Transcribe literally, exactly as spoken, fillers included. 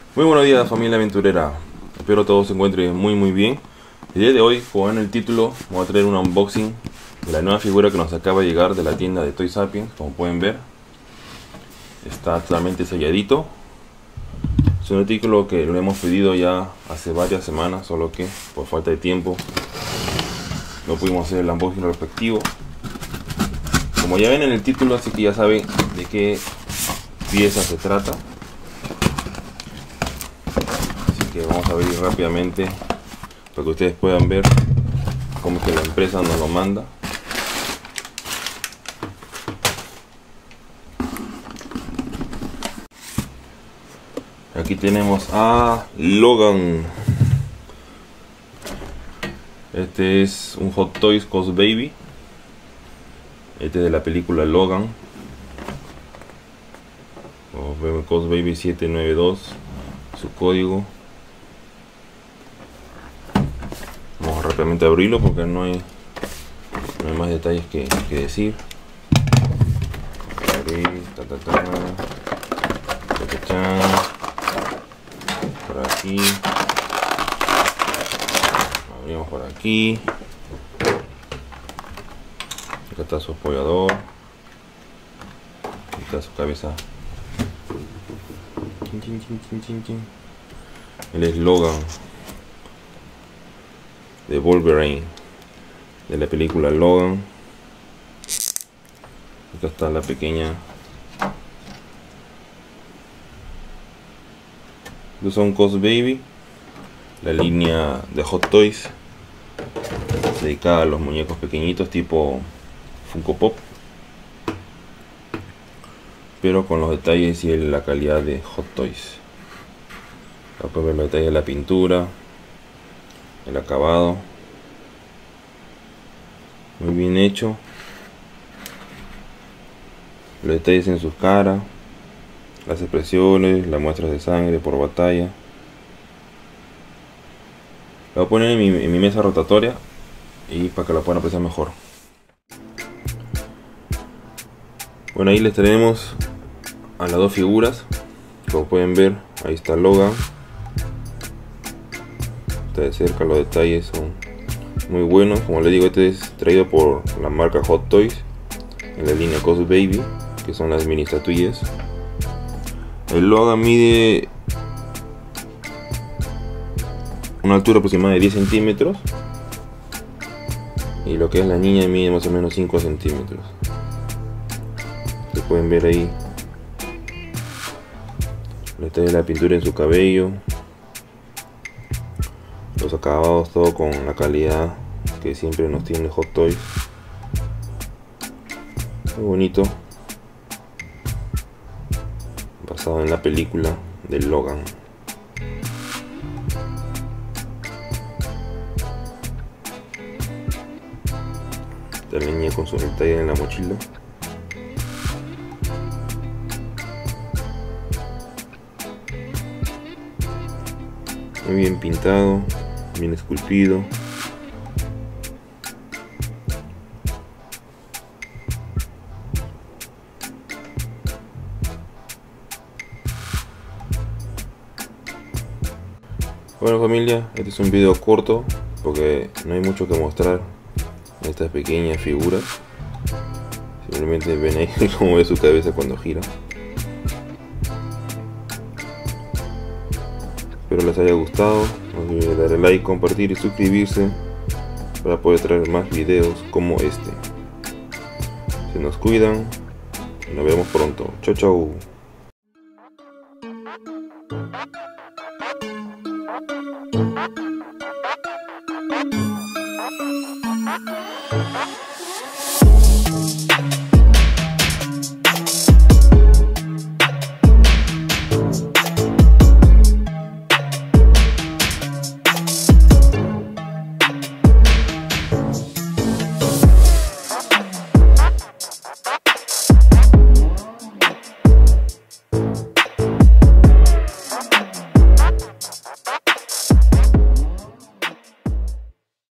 Muy buenos días, familia aventurera, espero todos se encuentren muy muy bien. El día de hoy, como en el título, voy a traer un unboxing de la nueva figura que nos acaba de llegar de la tienda de Toy Sapiens. Como pueden ver, está totalmente selladito. Es un artículo que lo hemos pedido ya hace varias semanas, solo que por falta de tiempo no pudimos hacer el unboxing respectivo. Como ya ven en el título, así que ya saben de qué pieza se trata. Que vamos a abrir rápidamente para que ustedes puedan ver cómo es que la empresa nos lo manda. Aquí tenemos a Logan. Este es un Hot Toys Cos Baby. Este es de la película Logan. Vemos Cos Baby siete nueve dos, su código. Vamos rápidamente a abrirlo porque no hay, no hay más detalles que, que decir. Abrir, ta, ta, ta, ta, ta, ta, por aquí. Abrimos por aquí. Acá está su apoyador. Aquí está su cabeza. Chin, chin, chin, chin, chin, chin. El eslogan de Wolverine de la película Logan. Acá está la pequeña. Estos son Cos Baby, la línea de Hot Toys dedicada a los muñecos pequeñitos tipo Funko Pop, pero con los detalles y la calidad de Hot Toys. Acá pueden ver los detalles de la pintura, el acabado, muy bien hecho. Los detalles en sus caras, las expresiones, las muestras de sangre por batalla. Lo voy a poner en mi, en mi mesa rotatoria y para que la puedan apreciar mejor. Bueno, ahí les tenemos a las dos figuras. Como pueden ver, ahí está Logan. De cerca los detalles son muy buenos. Como les digo, este es traído por la marca Hot Toys en la línea Cos Baby, que son las mini estatuillas. El Logan mide una altura aproximada de diez centímetros y lo que es la niña mide más o menos cinco centímetros. Se pueden ver ahí el detalle de la pintura en su cabello, los acabados, todo con la calidad que siempre nos tiene Hot Toys. Muy bonito, basado en la película de Logan. La niña con su detalle en la mochila. Muy bien pintado, bien esculpido. Bueno, familia, este es un video corto porque no hay mucho que mostrar en estas pequeñas figuras. Simplemente ven ahí cómo ve su cabeza cuando gira. Espero les haya gustado. No olviden darle like, compartir y suscribirse para poder traer más videos como este. Se nos cuidan y nos vemos pronto. Chau chau.